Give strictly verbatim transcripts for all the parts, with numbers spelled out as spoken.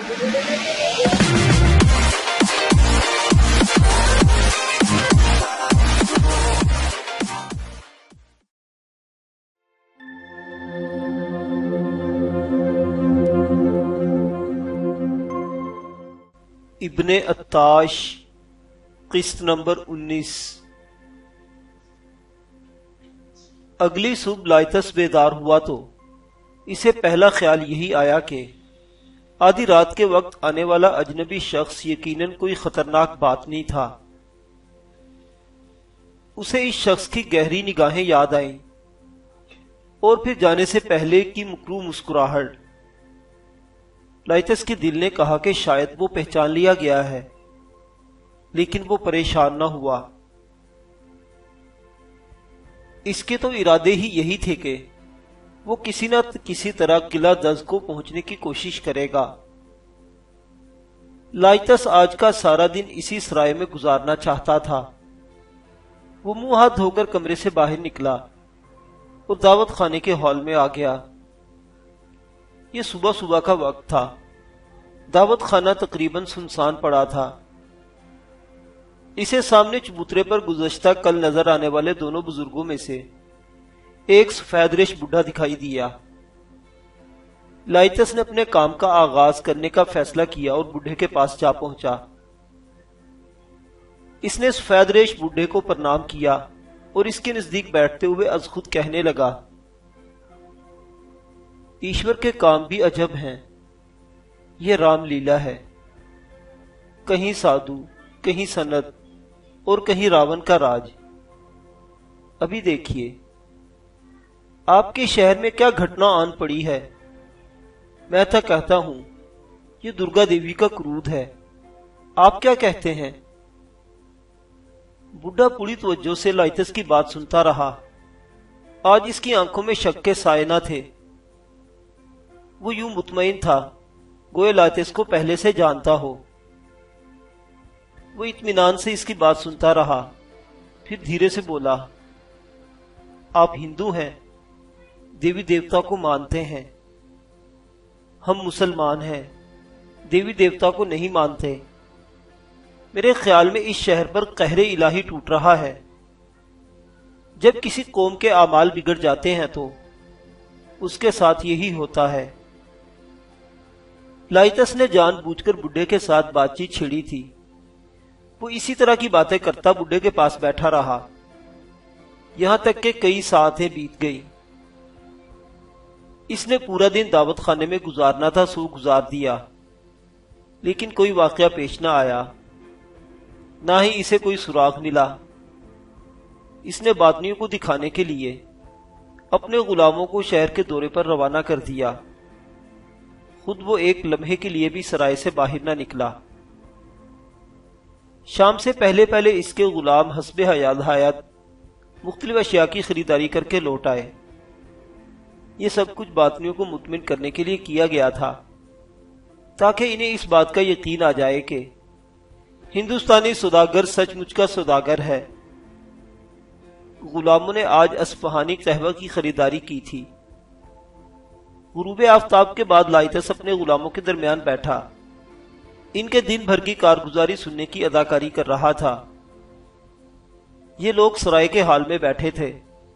ابن عطاش قسط نمبر انیس۔ اگلی صبح لائتس بیدار ہوا تو اسے پہلا خیال یہی آیا کہ آدھی رات کے وقت آنے والا اجنبی شخص یقیناً کوئی خطرناک بات نہیں تھا۔ اسے اس شخص کی گہری نگاہیں یاد آئیں اور پھر جانے سے پہلے کی مکروہ مسکراہٹ۔ لائتس کے دل نے کہا کہ شاید وہ پہچان لیا گیا ہے، لیکن وہ پریشان نہ ہوا۔ اس کے تو ارادے ہی یہی تھے کہ وہ کسی نہ کسی طرح قلعہ دز کو پہنچنے کی کوشش کرے گا۔ لائتس آج کا سارا دن اسی سرائے میں گزارنا چاہتا تھا۔ وہ منہ ہاتھ دھو کر کمرے سے باہر نکلا اور دعوت خانے کے ہال میں آ گیا۔ یہ صبح صبح کا وقت تھا۔ دعوت خانہ تقریباً سنسان پڑا تھا۔ اسے سامنے چبوترے پر گزشتہ کل نظر آنے والے دونوں بزرگوں میں سے ایک سفید ریش بڈھا دکھائی دیا۔ لائتس نے اپنے کام کا آغاز کرنے کا فیصلہ کیا اور بڈھے کے پاس جا پہنچا۔ اس نے سفید ریش بڈھے کو پرنام کیا اور اس کے نزدیک بیٹھتے ہوئے از خود کہنے لگا، ایشور کے کام بھی عجب ہیں، یہ رام لیلا ہے، کہیں سادھو، کہیں سنت اور کہیں راون کا راج۔ ابھی دیکھیے آپ کے شہر میں کیا گھٹنا آن پڑی ہے۔ میں تو کہتا ہوں یہ درگا دیوی کا کرود ہے، آپ کیا کہتے ہیں؟ بڈھا پوری توجہ سے لائتس کی بات سنتا رہا۔ آج اس کی آنکھوں میں شک کے سائے نہ تھے۔ وہ یوں مطمئن تھا گویا لائتس کو پہلے سے جانتا ہو۔ وہ اطمینان سے اس کی بات سنتا رہا، پھر دھیرے سے بولا، آپ ہندو ہیں، دیوی دیوتا کو مانتے ہیں۔ ہم مسلمان ہیں، دیوی دیوتا کو نہیں مانتے۔ میرے خیال میں اس شہر پر قہر الہی ٹوٹ رہا ہے۔ جب کسی قوم کے اعمال بگڑ جاتے ہیں تو اس کے ساتھ یہی ہوتا ہے۔ لائتس نے جان بوجھ کر بڈھے کے ساتھ بات چیت چھیڑی تھی۔ وہ اسی طرح کی باتیں کرتا بڈھے کے پاس بیٹھا رہا، یہاں تک کہ کئی ساعتیں بیت گئی۔ اس نے پورا دن دعوت خانے میں گزارنا تھا سو گزار دیا، لیکن کوئی واقعہ پیش نہ آیا، نہ ہی اسے کوئی سراغ ملا۔ اس نے باطنیوں کو دکھانے کے لیے اپنے غلاموں کو شہر کے دورے پر روانہ کر دیا۔ خود وہ ایک لمحے کے لیے بھی سرائے سے باہر نہ نکلا۔ شام سے پہلے پہلے اس کے غلام حسب حیات حیات مختلف اشیاء کی خریداری کر کے لوٹ آئے۔ یہ سب کچھ باطنیوں کو مطمئن کرنے کے لیے کیا گیا تھا، تاکہ انہیں اس بات کا یقین آ جائے کہ ہندوستانی سوداگر سچ مچ کا سوداگر ہے۔ غلاموں نے آج اصفہانی قہوہ کی خریداری کی تھی۔ غروب آفتاب کے بعد لائتس اپنے غلاموں کے درمیان بیٹھا، ان کے دن بھر کی کارگزاری سننے کی اداکاری کر رہا تھا۔ یہ لوگ سرائے کے حال میں بیٹھے تھے۔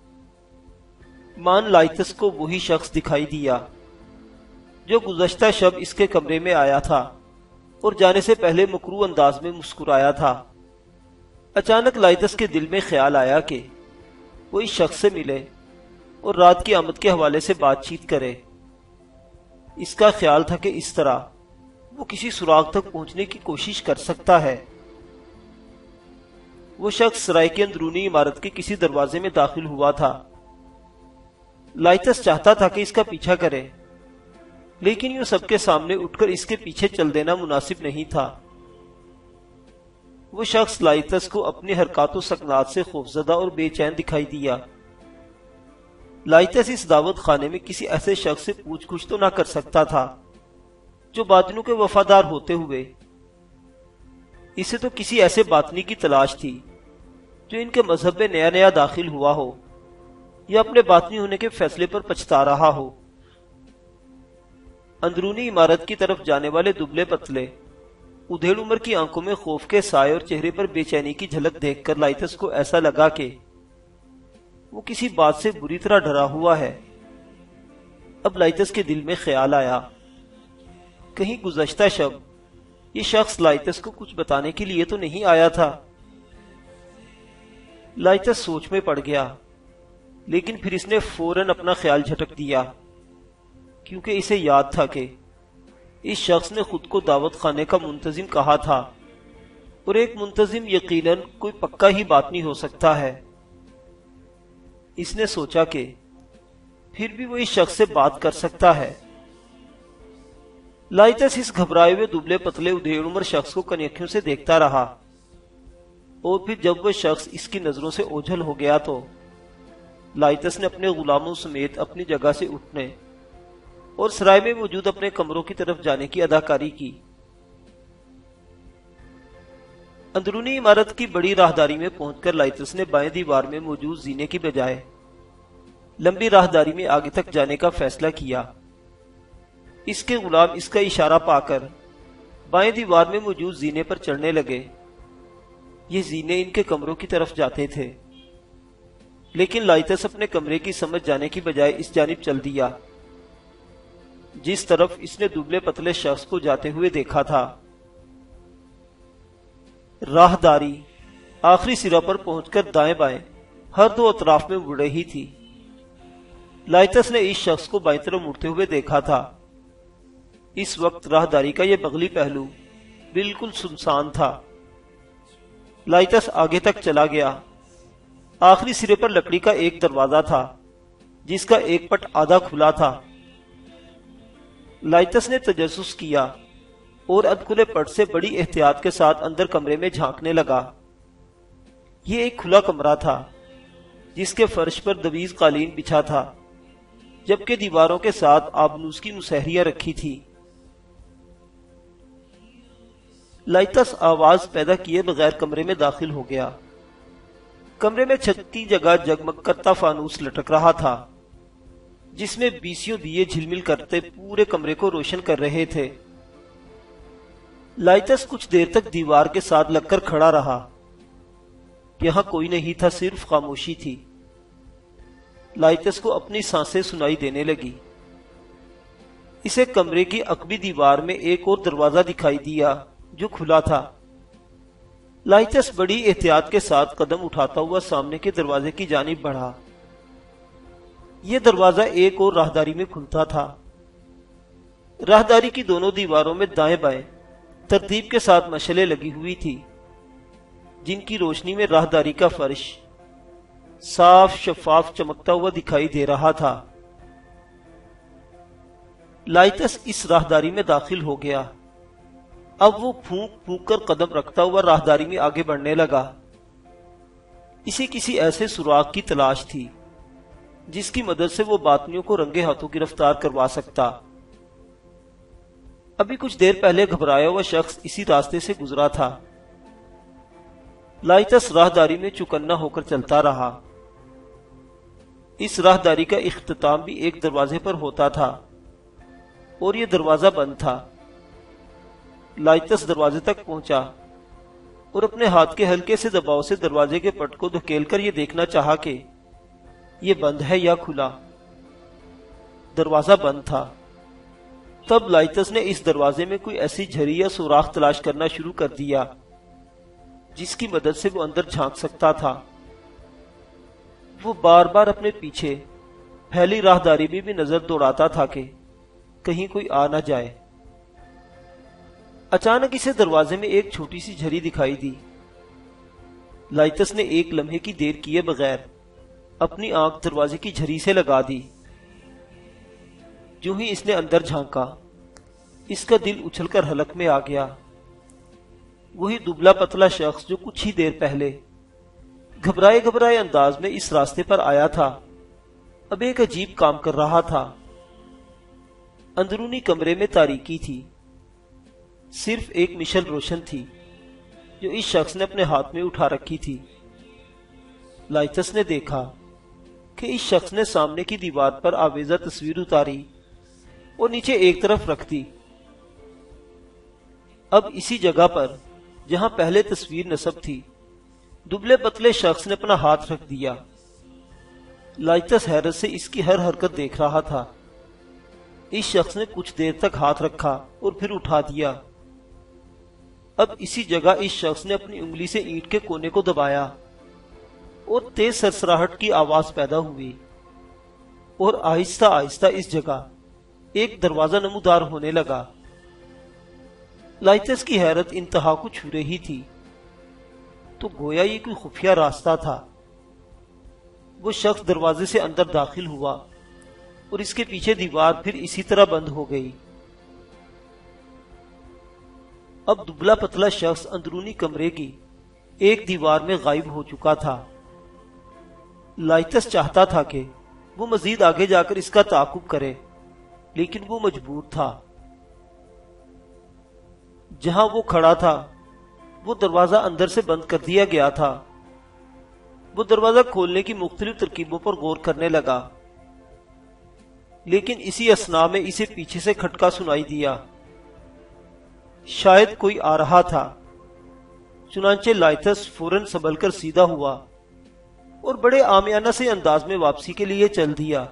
مان لائتس کو وہی شخص دکھائی دیا جو گزشتہ شب اس کے کمرے میں آیا تھا اور جانے سے پہلے مکروہ انداز میں مسکرایا تھا۔ اچانک لائتس کے دل میں خیال آیا کہ وہ اس شخص سے ملے اور رات کی آمد کے حوالے سے بات چیت کرے۔ اس کا خیال تھا کہ اس طرح وہ کسی سراغ تک پہنچنے کی کوشش کر سکتا ہے۔ وہ شخص سرائے کی اندرونی عمارت کے کسی دروازے میں داخل ہوا تھا۔ لائتس چاہتا تھا کہ اس کا پیچھا کرے، لیکن یوں سب کے سامنے اٹھ کر اس کے پیچھے چل دینا مناسب نہیں تھا۔ وہ شخص لائتس کو اپنی حرکات و سکنات سے خوفزدہ اور بے چین دکھائی دیا۔ لائتس اس دعوت خانے میں کسی ایسے شخص سے پوچھ گچھ تو نہ کر سکتا تھا جو باطنوں کے وفادار ہوتے ہوئے اسے تو کسی ایسے باطنی کی تلاش تھی جو ان کے مذہب میں نیا نیا داخل ہوا ہو یا اپنے باطنی ہونے کے فیصلے پر پچھتا رہا ہو۔ اندرونی عمارت کی طرف جانے والے دبلے پتلے ادھیڑ عمر کی آنکھوں میں خوف کے سائے اور چہرے پر بے چینی کی جھلک دیکھ کر لائتس کو ایسا لگا کہ وہ کسی بات سے بری طرح ڈرا ہوا ہے۔ اب لائتس کے دل میں خیال آیا، کہیں گزشتہ شب یہ شخص لائتس کو کچھ بتانے کے لیے تو نہیں آیا تھا۔ لائتس سوچ میں پڑ گیا، لیکن پھر اس نے فوراً اپنا خیال جھٹک دیا، کیونکہ اسے یاد تھا کہ اس شخص نے خود کو دعوت خانے کا منتظم کہا تھا، اور ایک منتظم یقیناً کوئی پکا ہی باتنی ہو سکتا ہے۔ اس نے سوچا کہ پھر بھی وہ اس شخص سے بات کر سکتا ہے۔ لائتس اس گھبرائے ہوئے دبلے پتلے ادھیڑ عمر شخص کو کنیکھیوں سے دیکھتا رہا، اور پھر جب وہ شخص اس کی نظروں سے اوجھل ہو گیا تو لائتس نے اپنے غلاموں سمیت اپنی جگہ سے اٹھنے اور سرائے میں موجود اپنے کمروں کی طرف جانے کی اداکاری کی۔ اندرونی عمارت کی بڑی راہداری میں پہنچ کر لائتس نے بائیں دیوار میں موجود زینے کی بجائے لمبی راہداری میں آگے تک جانے کا فیصلہ کیا۔ اس کے غلام اس کا اشارہ پا کر بائیں دیوار میں موجود زینے پر چڑھنے لگے۔ یہ زینے ان کے کمروں کی طرف جاتے تھے، لیکن لائتس اپنے کمرے کی سمجھ جانے کی بجائے اس جانب چل دیا جس طرف اس نے دبلے پتلے شخص کو جاتے ہوئے دیکھا تھا۔ راہداری آخری سرا پر پہنچ کر دائیں بائیں ہر دو اطراف میں مڑ رہی تھی۔ لائتس نے اس شخص کو بائیں طرف مڑتے ہوئے دیکھا تھا۔ اس وقت راہداری کا یہ بغلی پہلو بالکل سنسان تھا۔ لائتس آگے تک چلا گیا۔ آخری سرے پر لکڑی کا ایک دروازہ تھا جس کا ایک پٹ آدھا کھلا تھا۔ لائتس نے تجسس کیا اور ادکھلے پٹ سے بڑی احتیاط کے ساتھ اندر کمرے میں جھانکنے لگا۔ یہ ایک کھلا کمرہ تھا جس کے فرش پر دویز قالین بچھا تھا، جبکہ دیواروں کے ساتھ آبنوس کی مسہریاں رکھی تھی۔ لائتس آواز پیدا کیے بغیر کمرے میں داخل ہو گیا۔ کمرے میں چھت کی جگہ جگمگ کرتا فانوس لٹک رہا تھا، جس میں بیسیوں دیے جھلمل کرتے پورے کمرے کو روشن کر رہے تھے۔ لائتس کچھ دیر تک دیوار کے ساتھ لگ کر کھڑا رہا۔ یہاں کوئی نہیں تھا، صرف خاموشی تھی۔ لائتس کو اپنی سانسیں سنائی دینے لگی۔ اسے کمرے کی عقبی دیوار میں ایک اور دروازہ دکھائی دیا جو کھلا تھا۔ لائتس بڑی احتیاط کے ساتھ قدم اٹھاتا ہوا سامنے کے دروازے کی جانب بڑھا۔ یہ دروازہ ایک اور راہداری میں کھلتا تھا۔ راہداری کی دونوں دیواروں میں دائیں بائیں ترتیب کے ساتھ مشعلیں لگی ہوئی تھی، جن کی روشنی میں راہداری کا فرش صاف شفاف چمکتا ہوا دکھائی دے رہا تھا۔ لائتس اس راہداری میں داخل ہو گیا۔ اب وہ پھونک پھونک کر قدم رکھتا ہوا راہداری میں آگے بڑھنے لگا۔ اسے کسی ایسے سراغ کی تلاش تھی جس کی مدد سے وہ باطنیوں کو رنگے ہاتھوں گرفتار کروا سکتا۔ ابھی کچھ دیر پہلے گھبرایا ہوا شخص اسی راستے سے گزرا تھا۔ لائتس راہداری میں چوکنا ہو کر چلتا رہا۔ اس راہداری کا اختتام بھی ایک دروازے پر ہوتا تھا، اور یہ دروازہ بند تھا۔ لائتس دروازے تک پہنچا اور اپنے ہاتھ کے ہلکے سے دباؤ سے دروازے کے پٹ کو دھکیل کر یہ دیکھنا چاہا کہ یہ بند ہے یا کھلا۔ دروازہ بند تھا۔ تب لائتس نے اس دروازے میں کوئی ایسی جھری یا سوراخ تلاش کرنا شروع کر دیا جس کی مدد سے وہ اندر جھانک سکتا تھا۔ وہ بار بار اپنے پیچھے پھیلی راہداری میں بھی نظر دوڑاتا تھا کہ کہیں کوئی آ نہ جائے۔ اچانک اسے دروازے میں ایک چھوٹی سی جھری دکھائی دی۔ لائتس نے ایک لمحے کی دیر کیے بغیر اپنی آنکھ دروازے کی جھری سے لگا دی۔ جو ہی اس نے اندر جھانکا، اس کا دل اچھل کر حلق میں آ گیا۔ وہی دبلا پتلا شخص جو کچھ ہی دیر پہلے گھبرائے گھبرائے انداز میں اس راستے پر آیا تھا، اب ایک عجیب کام کر رہا تھا۔ اندرونی کمرے میں تاریکی تھی، صرف ایک مشل روشن تھی جو اس شخص نے اپنے ہاتھ میں اٹھا رکھی تھی۔ لائتس نے دیکھا کہ اس شخص نے سامنے کی دیوار پر آویزہ تصویر اتاری اور نیچے ایک طرف رکھ دی۔ اب اسی جگہ پر جہاں پہلے تصویر نصب تھی، دبلے پتلے شخص نے اپنا ہاتھ رکھ دیا۔ لائتس حیرت سے اس کی ہر حرکت دیکھ رہا تھا۔ اس شخص نے کچھ دیر تک ہاتھ رکھا اور پھر اٹھا دیا۔ اب اسی جگہ اس شخص نے اپنی انگلی سے اینٹ کے کونے کو دبایا اور تیز سرسراہٹ کی آواز پیدا ہوئی، اور آہستہ آہستہ اس جگہ ایک دروازہ نمودار ہونے لگا۔ لائتس کی حیرت انتہا کو چھو رہی تھی۔ تو گویا یہ کوئی خفیہ راستہ تھا۔ وہ شخص دروازے سے اندر داخل ہوا اور اس کے پیچھے دیوار پھر اسی طرح بند ہو گئی۔ اب دبلا پتلا شخص اندرونی کمرے کی ایک دیوار میں غائب ہو چکا تھا۔ لائتس چاہتا تھا کہ وہ مزید آگے جا کر اس کا تعاقب کرے، لیکن وہ مجبور تھا۔ جہاں وہ کھڑا تھا وہ دروازہ اندر سے بند کر دیا گیا تھا۔ وہ دروازہ کھولنے کی مختلف ترکیبوں پر غور کرنے لگا، لیکن اسی اثناء میں اسے پیچھے سے کھٹکا سنائی دیا۔ شاید کوئی آ رہا تھا۔ چنانچہ لائتس فوراً سنبھل کر سیدھا ہوا اور بڑے عامیانہ سے انداز میں واپسی کے لیے چل دیا۔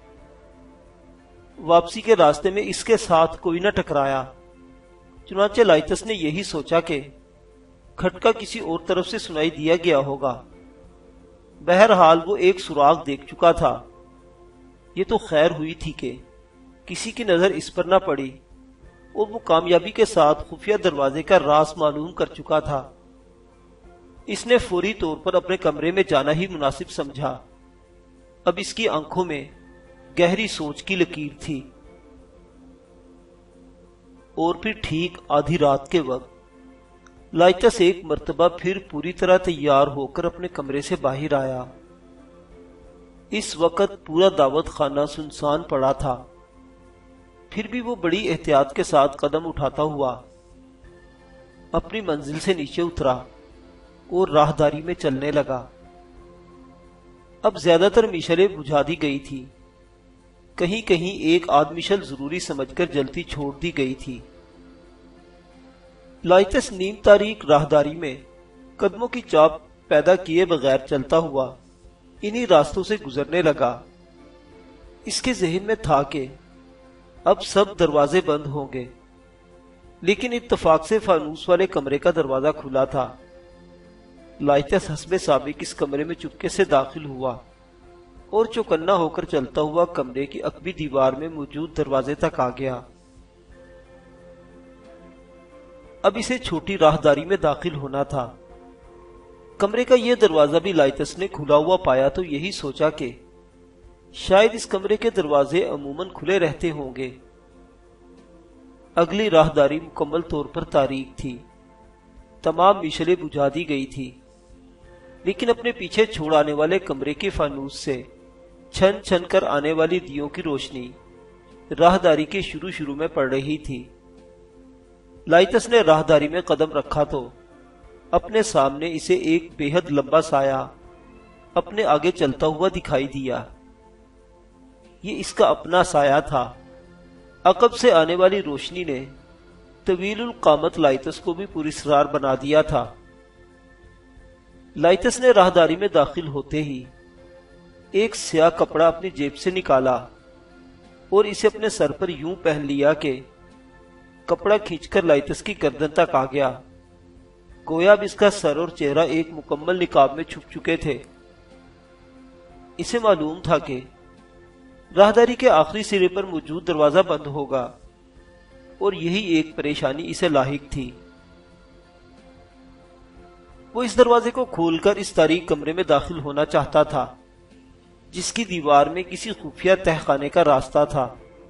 واپسی کے راستے میں اس کے ساتھ کوئی نہ ٹکرایا۔ چنانچہ لائتس نے یہی سوچا کہ کھٹکا کسی اور طرف سے سنائی دیا گیا ہوگا۔ بہرحال وہ ایک سراغ دیکھ چکا تھا۔ یہ تو خیر ہوئی تھی کہ کسی کی نظر اس پر نہ پڑی، اور وہ کامیابی کے ساتھ خفیہ دروازے کا راز معلوم کر چکا تھا۔ اس نے فوری طور پر اپنے کمرے میں جانا ہی مناسب سمجھا۔ اب اس کی آنکھوں میں گہری سوچ کی لکیر تھی۔ اور پھر ٹھیک آدھی رات کے وقت لائتس ایک مرتبہ پھر پوری طرح تیار ہو کر اپنے کمرے سے باہر آیا۔ اس وقت پورا دعوت خانہ سنسان پڑا تھا۔ پھر بھی وہ بڑی احتیاط کے ساتھ قدم اٹھاتا ہوا اپنی منزل سے نیچے اترا اور راہداری میں چلنے لگا۔ اب زیادہ تر مشلیں بجھا دی گئی تھی۔ کہیں کہیں ایک آدھ مشل ضروری سمجھ کر جلتی چھوڑ دی گئی تھی۔ لائتس نیم تاریک راہداری میں قدموں کی چاپ پیدا کیے بغیر چلتا ہوا انہی راستوں سے گزرنے لگا۔ اس کے ذہن میں تھا کہ اب سب دروازے بند ہوں گے، لیکن اتفاق سے فانوس والے کمرے کا دروازہ کھلا تھا۔ لائتس حسب سابق اس کمرے میں چپکے سے داخل ہوا اور چوکنا ہو کر چلتا ہوا کمرے کی عقبی دیوار میں موجود دروازے تک آ گیا۔ اب اسے چھوٹی راہداری میں داخل ہونا تھا۔ کمرے کا یہ دروازہ بھی لائتس نے کھلا ہوا پایا تو یہی سوچا کہ شاید اس کمرے کے دروازے عموماً کھلے رہتے ہوں گے۔ اگلی راہداری مکمل طور پر تاریک تھی۔ تمام مشلیں بجھا دی گئی تھی، لیکن اپنے پیچھے چھوڑ آنے والے کمرے کے فانوس سے چھن چھن کر آنے والی دیوں کی روشنی راہداری کے شروع شروع میں پڑ رہی تھی۔ لائتس نے راہداری میں قدم رکھا تو اپنے سامنے اسے ایک بے حد لمبا سایہ اپنے آگے چلتا ہوا دکھائی دیا۔ یہ اس کا اپنا سایہ تھا۔ عقب سے آنے والی روشنی نے طویل القامت لائتس کو بھی پراسرار بنا دیا تھا۔ لائتس نے راہداری میں داخل ہوتے ہی ایک سیاہ کپڑا اپنی جیب سے نکالا اور اسے اپنے سر پر یوں پہن لیا کہ کپڑا کھینچ کر لائتس کی گردن تک آ گیا، گویا اب اس کا سر اور چہرہ ایک مکمل نقاب میں چھپ چکے تھے۔ اسے معلوم تھا کہ راہداری کے آخری سرے پر موجود دروازہ بند ہوگا، اور یہی ایک پریشانی اسے لاحق تھی۔ وہ اس دروازے کو کھول کر اس تاریک کمرے میں داخل ہونا چاہتا تھا جس کی دیوار میں کسی خفیہ تہخانے کا راستہ تھا۔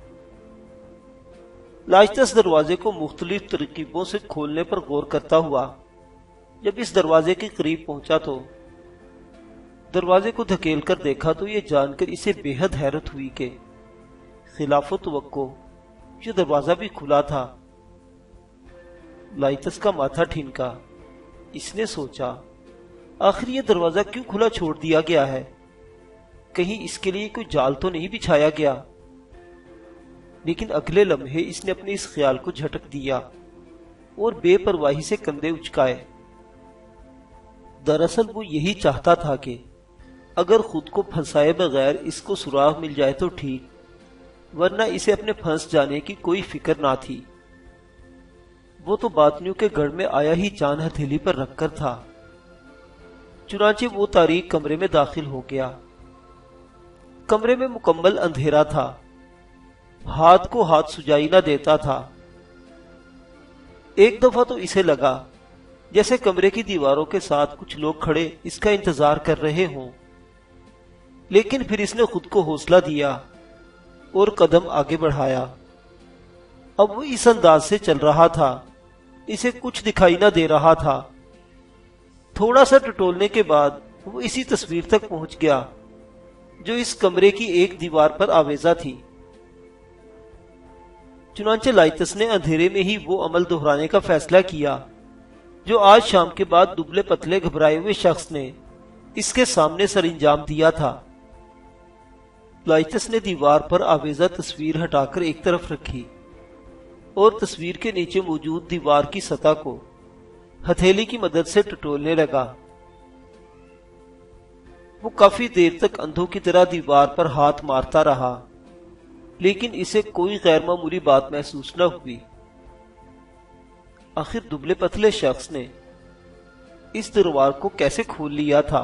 لائتس دروازے کو مختلف ترکیبوں سے کھولنے پر غور کرتا ہوا جب اس دروازے کے قریب پہنچا تو دروازے کو دھکیل کر دیکھا تو یہ جان کر اسے بے حد حیرت ہوئی کہ خلاف و توقع یہ دروازہ بھی کھلا تھا۔ لائتس کا ماتھا ٹھنکا۔ اس نے سوچا، آخر یہ دروازہ کیوں کھلا چھوڑ دیا گیا ہے؟ کہیں اس کے لیے کوئی جال تو نہیں بچھایا گیا؟ لیکن اگلے لمحے اس نے اپنے اس خیال کو جھٹک دیا اور بے پرواہی سے کندھے اچکائے۔ دراصل وہ یہی چاہتا تھا کہ اگر خود کو پھنسائے بغیر اس کو سراغ مل جائے تو ٹھیک، ورنہ اسے اپنے پھنس جانے کی کوئی فکر نہ تھی۔ وہ تو باطنیوں کے گڑھ میں آیا ہی چاند ہتھیلی پر رکھ کر تھا۔ چنانچہ وہ تاریک کمرے میں داخل ہو گیا۔ کمرے میں مکمل اندھیرا تھا، ہاتھ کو ہاتھ سجائی نہ دیتا تھا۔ ایک دفعہ تو اسے لگا جیسے کمرے کی دیواروں کے ساتھ کچھ لوگ کھڑے اس کا انتظار کر رہے ہوں، لیکن پھر اس نے خود کو حوصلہ دیا اور قدم آگے بڑھایا۔ اب وہ اس انداز سے چل رہا تھا، اسے کچھ دکھائی نہ دے رہا تھا۔ تھوڑا سا ٹٹولنے کے بعد وہ اسی تصویر تک پہنچ گیا جو اس کمرے کی ایک دیوار پر آویزہ تھی۔ چنانچہ لائتس نے اندھیرے میں ہی وہ عمل دہرانے کا فیصلہ کیا جو آج شام کے بعد دبلے پتلے گھبرائے ہوئے شخص نے اس کے سامنے سر انجام دیا تھا۔ لائتس نے دیوار پر آویزہ تصویر ہٹا کر ایک طرف رکھی اور تصویر کے نیچے موجود دیوار کی سطح کو ہتھیلی کی مدد سے ٹٹولنے لگا۔ وہ کافی دیر تک اندھوں کی طرح دیوار پر ہاتھ مارتا رہا، لیکن اسے کوئی غیر معمولی بات محسوس نہ ہوئی۔ آخر دبلے پتلے شخص نے اس دیوار کو کیسے کھول لیا تھا؟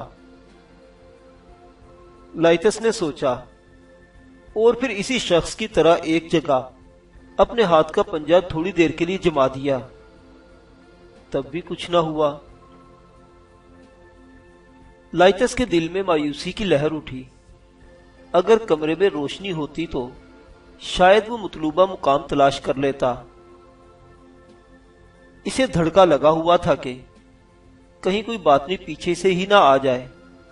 لائتس نے سوچا اور پھر اسی شخص کی طرح ایک جگہ اپنے ہاتھ کا پنجہ تھوڑی دیر کے لیے جما دیا۔ تب بھی کچھ نہ ہوا۔ لائتس کے دل میں مایوسی کی لہر اٹھی۔ اگر کمرے میں روشنی ہوتی تو شاید وہ مطلوبہ مقام تلاش کر لیتا۔ اسے دھڑکا لگا ہوا تھا کہ کہیں کوئی باطنی پیچھے سے ہی نہ آ جائے۔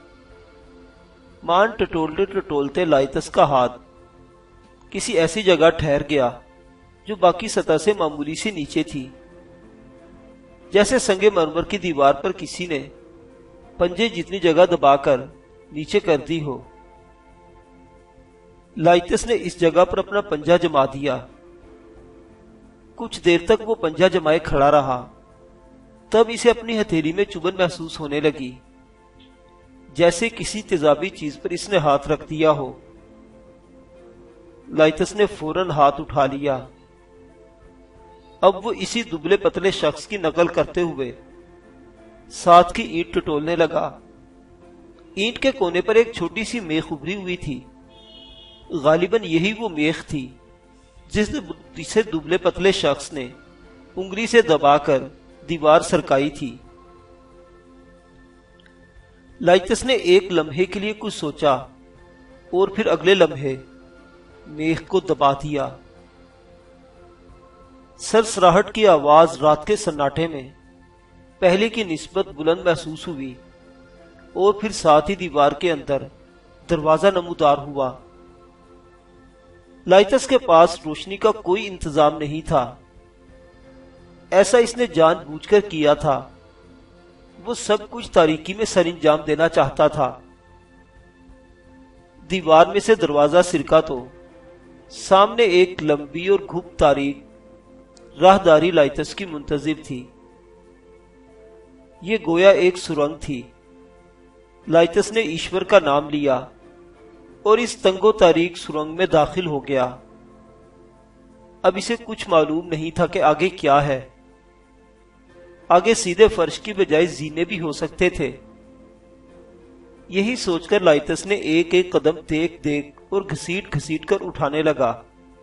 مان ٹٹولتے ٹٹولتے لائتس کا ہاتھ کسی ایسی جگہ ٹھہر گیا جو باقی سطح سے معمولی سی نیچے تھی، جیسے سنگ مرمر کی دیوار پر کسی نے پنجے جتنی جگہ دبا کر نیچے کر دی ہو۔ لائتس نے اس جگہ پر اپنا پنجہ جما دیا۔ کچھ دیر تک وہ پنجہ جمائے کھڑا رہا، تب اسے اپنی ہتھیلی میں چبھن محسوس ہونے لگی، جیسے کسی تیزابی چیز پر اس نے ہاتھ رکھ دیا ہو۔ لائتس نے فوراً ہاتھ اٹھا لیا۔ اب وہ اسی دبلے پتلے شخص کی نقل کرتے ہوئے ساتھ کی اینٹ ٹٹولنے لگا۔ اینٹ کے کونے پر ایک چھوٹی سی میخ ابھری ہوئی تھی۔ غالباً یہی وہ میخ تھی جس جسے دبلے پتلے شخص نے انگلی سے دبا کر دیوار سرکائی تھی۔ لائتس نے ایک لمحے کے لیے کچھ سوچا اور پھر اگلے لمحے میخ کو دبا دیا۔ سرسراہٹ کی آواز رات کے سناٹے میں پہلے کی نسبت بلند محسوس ہوئی اور پھر ساتھ ہی دیوار کے اندر دروازہ نمودار ہوا۔ لائتس کے پاس روشنی کا کوئی انتظام نہیں تھا، ایسا اس نے جان بوجھ کر کیا تھا۔ وہ سب کچھ تاریکی میں سر انجام دینا چاہتا تھا۔ دیوار میں سے دروازہ سرکا تو سامنے ایک لمبی اور گھپ تاریک راہداری لائتس کی منتظر تھی۔ یہ گویا ایک سرنگ تھی۔ لائتس نے ایشور کا نام لیا اور اس تنگ و تاریک سرنگ میں داخل ہو گیا۔ اب اسے کچھ معلوم نہیں تھا کہ آگے کیا ہے۔ آگے سیدھے فرش کی بجائے زینے بھی ہو سکتے تھے۔ یہی سوچ کر لائتس نے ایک ایک قدم دیکھ دیکھ اور گھسیٹ گھسیٹ کر اٹھانے لگا۔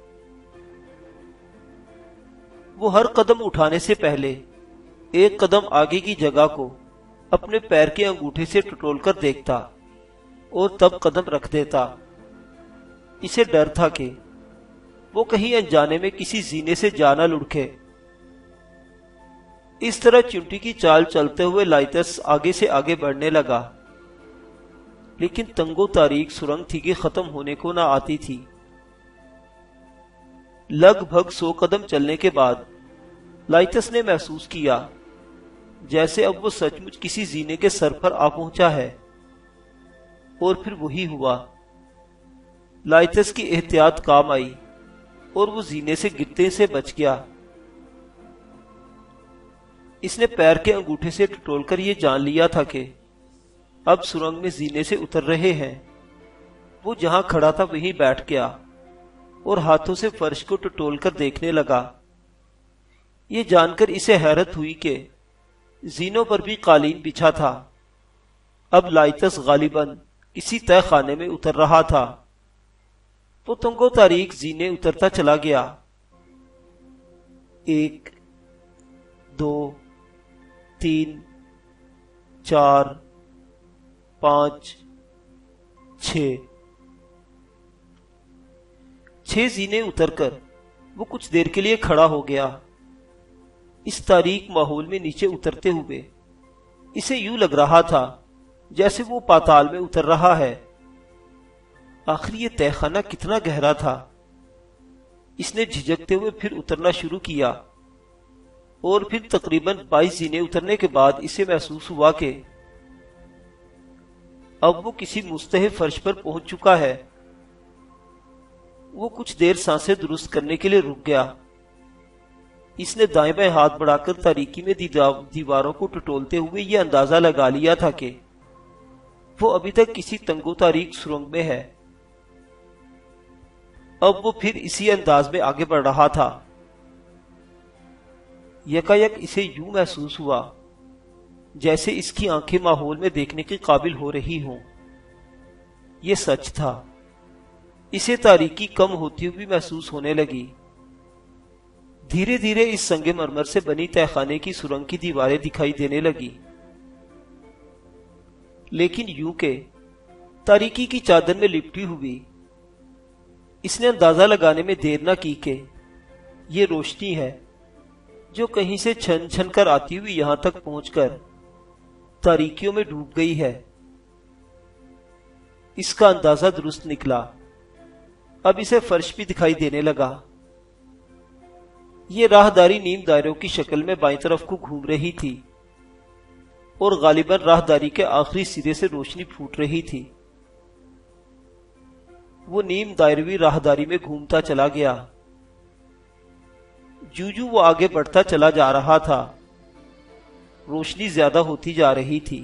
وہ ہر قدم اٹھانے سے پہلے ایک قدم آگے کی جگہ کو اپنے پیر کے انگوٹھے سے ٹٹول کر دیکھتا اور تب قدم رکھ دیتا۔ اسے ڈر تھا کہ وہ کہیں انجانے میں کسی زینے سے جا نہ لڑکے۔ اس طرح چنٹی کی چال چلتے ہوئے لائتس آگے سے آگے بڑھنے لگا، لیکن تنگو تاریک سرنگ تھی کہ ختم ہونے کو نہ آتی تھی۔ لگ بھگ سو قدم چلنے کے بعد لائتس نے محسوس کیا جیسے اب وہ سچ مچ کسی زینے کے سر پر آ پہنچا ہے، اور پھر وہی ہوا۔ لائتس کی احتیاط کام آئی۔ اور وہ زینے سے گرتے سے بچ گیا۔ اس نے پیر کے انگوٹھے سے ٹٹول کر یہ جان لیا تھا کہ اب سرنگ میں زینے سے اتر رہے ہیں۔ وہ جہاں کھڑا تھا وہیں بیٹھ گیا اور ہاتھوں سے فرش کو ٹٹول کر دیکھنے لگا۔ یہ جان کر اسے حیرت ہوئی کہ زینوں پر بھی قالین بچھا تھا۔ اب لائتس غالباً اسی تہ خانے میں اتر رہا تھا۔ وہ تنگو تاریک زینے اترتا چلا گیا۔ ایک، دو، تین، چار، پانچ، چھ۔ چھ زینے اتر کر وہ کچھ دیر کے لیے کھڑا ہو گیا۔ اس تاریک ماحول میں نیچے اترتے ہوئے اسے یوں لگ رہا تھا جیسے وہ پاتال میں اتر رہا ہے۔ آخر یہ تہ خانہ کتنا گہرا تھا؟ اس نے جھجکتے ہوئے پھر اترنا شروع کیا اور پھر تقریباً بائیس زینے اترنے کے بعد اسے محسوس ہوا کہ اب وہ کسی مستحب فرش پر پہنچ چکا ہے۔ وہ کچھ دیر سانسیں درست کرنے کے لیے رک گیا۔ اس نے دائیں بائیں ہاتھ بڑھا کر تاریکی میں دیواروں کو ٹٹولتے ہوئے یہ اندازہ لگا لیا تھا کہ وہ ابھی تک کسی تنگو تاریک سرنگ میں ہے۔ اب وہ پھر اسی انداز میں آگے بڑھ رہا تھا۔ یکا یک اسے یوں محسوس ہوا جیسے اس کی آنکھیں ماحول میں دیکھنے کے قابل ہو رہی ہوں۔ یہ سچ تھا۔ اسے تاریکی کم ہوتی ہوئی محسوس ہونے لگی۔ دھیرے دھیرے اس سنگ مرمر سے بنی تہ خانے کی سرنگ کی دیواریں دکھائی دینے لگی، لیکن یوں کہ تاریکی کی چادر میں لپٹی ہوئی۔ اس نے اندازہ لگانے میں دیر نہ کی کہ یہ روشنی ہے جو کہیں سے چھن چھن کر آتی ہوئی یہاں تک پہنچ کر تاریکیوں میں ڈوب گئی ہے۔ اس کا اندازہ درست نکلا۔ اب اسے فرش بھی دکھائی دینے لگا۔ یہ راہداری نیم دائروں کی شکل میں بائیں طرف کو گھوم رہی تھی اور غالباً راہداری کے آخری سرے سے روشنی پھوٹ رہی تھی۔ وہ نیم دائروی راہداری میں گھومتا چلا گیا۔ جو جو وہ آگے بڑھتا چلا جا رہا تھا، روشنی زیادہ ہوتی جا رہی تھی،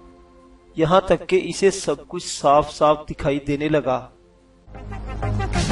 یہاں تک کہ اسے سب کچھ صاف صاف دکھائی دینے لگا۔